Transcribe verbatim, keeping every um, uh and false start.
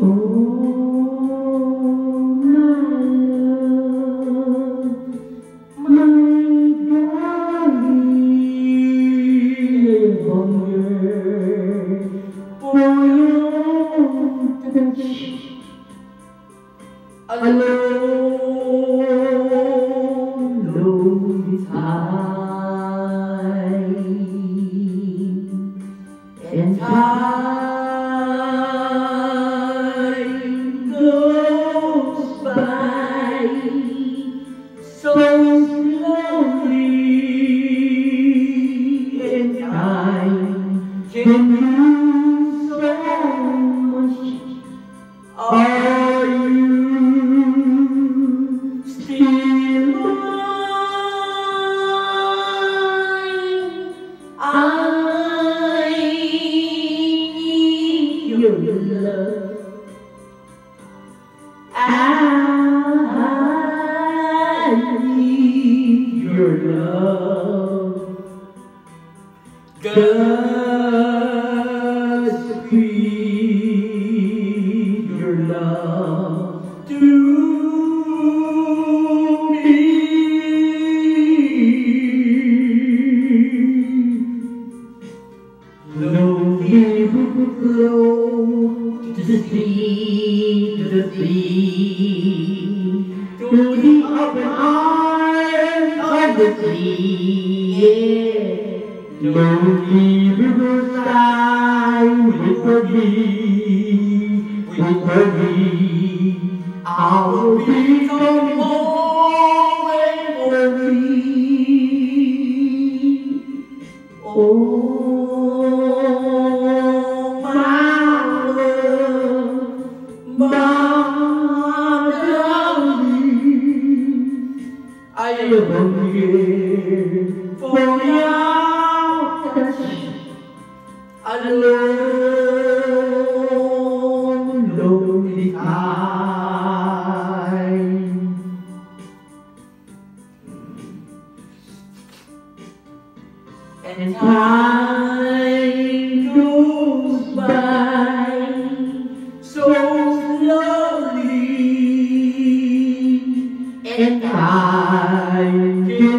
Alone, lonely time, and time goes by so slowly, and time can do so much. Are you still mine? I need your love. I need your love. Godspeed your love to me. Lonely river flow to the sea, to the sea, to the open arms of the sea. Yeah. Lonely riverside, wait for me, wait for me. I'll be coming home, wait for me. Oh, my love, my darling, I am hungry for your touch. Alone, lonely time, and time goes by so slowly, and time